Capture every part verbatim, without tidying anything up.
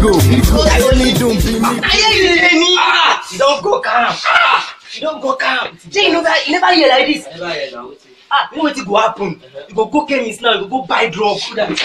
go. I only don't be me. Ah, you don't go calm. Ah, you don't go calm. Jay, you never, you never hear like this. Never hear now. Ah, you know what go happen? You go go chemist now. You go go buy drug. Nobody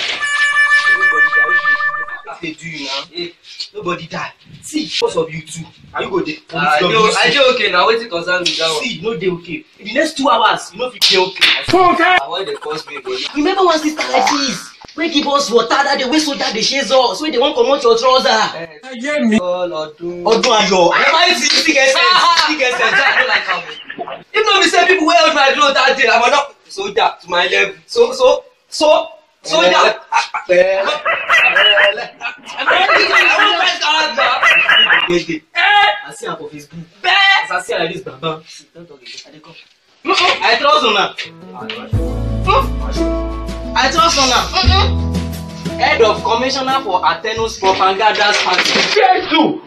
they do you now. Hey, nobody die. See, because of you too. Are you go there? Ah, no, I dey okay now. Wetin concern me that one? See, no dey okay. In the next two hours, you know if you dey okay. I want the cause me body. Remember one sister like this? Wey give us water that day wey soldier dey chase us. Wey dey wan comot your trouser. Hear me. Ọdún. Ọdún ayọ̀. I never see you still get sense. Still get sense. I don't like am. If no be say people wey hold my cloth that day, I for not soldier to my level. So so so soldier. Pẹ̀lẹ́. Pẹ̀lẹ́. I see am for Facebook. As I see am like this, baba. Don't talk again. I dey come. I trust una. I trust una. Head of Commissioner for Atenus Propaganda's Party. Jesus!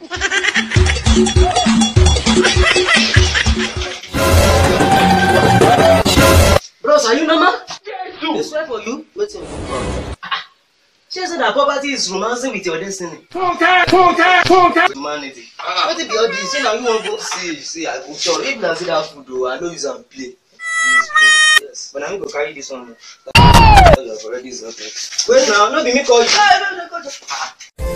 Bros, are you normal? They swear for you? What's your problem? She said that poverty is romancing with your destiny. Funke, funke, funke. Humanity. What if you all this? Say now you won't go. See, see, I go chop. If na see that food though, I know use am play. Yes. But I'm going to carry this one. You have already sorted. Wait now, no be me call you. No, no, no, go.